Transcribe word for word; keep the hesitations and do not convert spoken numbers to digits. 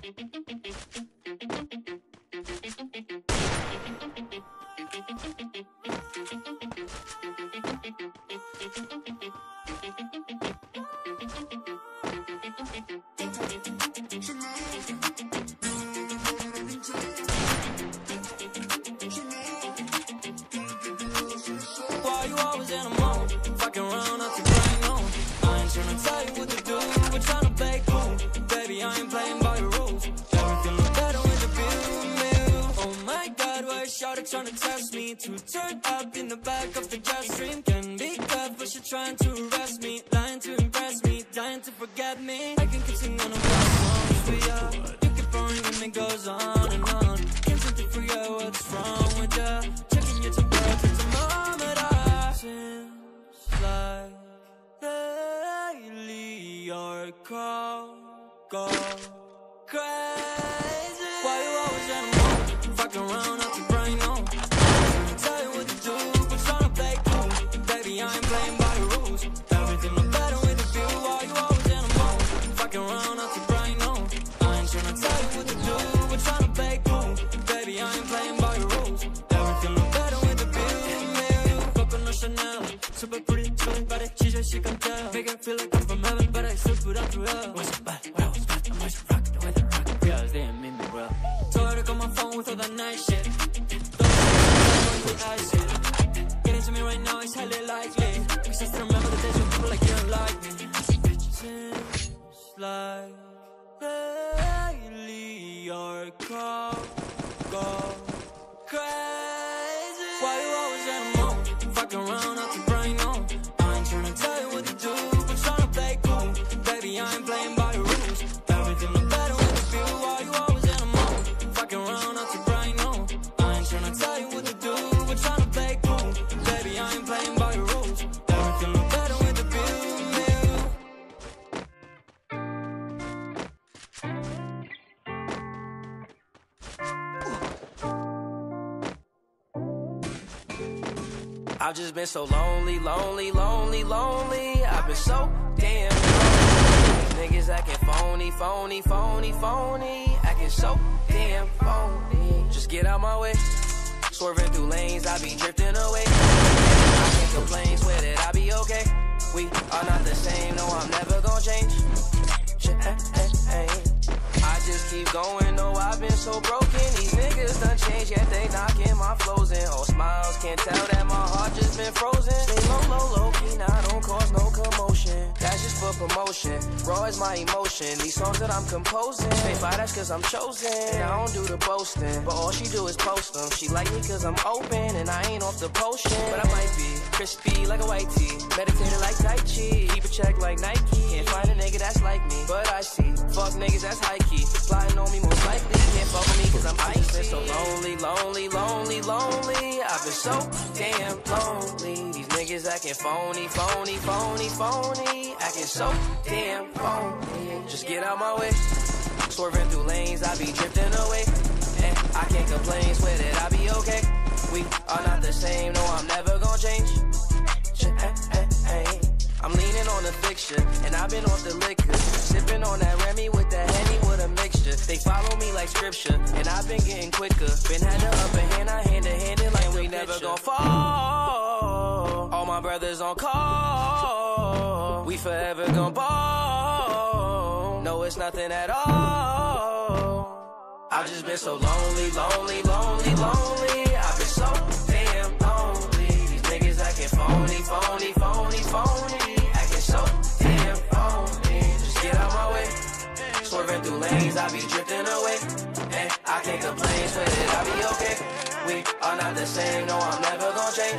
Why you always in a mood? Fucking around up to bring on. I ain't tryna tell you what to do. We're tryna play cool. Baby, I ain't playing by your rules. Everything look better with the view. Oh my God, why is Shawty tryna test me? To turn up in the back of the jet stream. Can be careful, she trying to arrest me. Lying to impress me, dying to forget me. I can keep singing on love songs for ya. You keep pouring and it goes on and on. Can't seem to forget what's wrong with ya. Checking your temperature, it's a moment. Seems like lately your call go crazy. Why you always in a mood? Fucking around up your brain on. I'm trying to tell you what to do, but trying to play cool. Baby, I ain't playing by the rules. Everything look better with the view. Why you always in a mood? Fucking around up your brain on. I ain't trying to tell you what to do, but trying to play cool. Baby, I ain't playing by the rules. Everything look better with the view. Chanel, super pretty, chillin' body, she just she can tell. Make her feel like I'm from heaven, but I still put up through hell. What's so bad? What I was bad? I'm always rockin' the way they rock. Yeah, they ain't mean me well. Told her to call my phone with all that nice shit. Don't you I shit. Getting to me right now is highly likely. Because I still remember the days when people like you don't like me. Seems like lately your call go crazy. Why you always in a mood? Fucking around up your brain on. I ain't tryna tell you what to do, but tryna play cool. Baby, I ain't playing by the rules. Everything look better with the view. Why you always in a mood? Fucking around up your brain on. I ain't tryna tell you what to do, but tryna play cool. Baby, I ain't playing by the rules. Everything look better with the view. I've just been so lonely, lonely, lonely, lonely. I've been so damn lonely. These niggas acting phony, phony, phony, phony. Acting so damn phony. Just get out my way. Swerving through lanes, I be drifting away. I can't complain, swear that I be okay. We are not the same, no, I'm never gonna change. I just keep going, no, I've been so broken. These niggas done changed, yet they knocking my flows in. All smiles, can't tell that my heart just been frozen. Stay low, low, low key, now don't cause no commotion. That's just for promotion, raw is my emotion. These songs that I'm composing, they fly, that's cause I'm chosen. And I don't do the boasting, but all she do is post them. She like me cause I'm open, and I ain't off the potion. But I might be crispy like a white tee, meditated like Tai Chi, keep a check like Nike. Can't find a nigga that's like me, but I see fuck niggas that's high key, plotting on me most likely. Can't fuck with me cause I'm icy. Been so lonely, lonely, lonely, lonely. I've been so damn lonely. These niggas acting phony, phony, phony, phony. Acting so damn phony. Just get out my way. Swerving through lanes, I be drifting away. And I can't complain, swear that I be okay. We are not the same, no, I'm never gonna change. I'm leaning on the fixture, and I've been off the liquor. Sipping on that Remy with that Henny with a mixture. They follow me like scripture, and I've been getting quicker. Been had the upper hand, I hand to hand it like we never gon' fall. All my brothers on call, we forever gon' ball. No, it's nothing at all. I've just been so lonely, lonely, lonely, lonely. I've been so damn lonely. These niggas acting phony, phony, phony, phony. So damn phony. Just get out my way. Swerving through lanes, I be drifting away. And I can't complain, swear that I be okay. We are not the same, no, I'm never gonna change.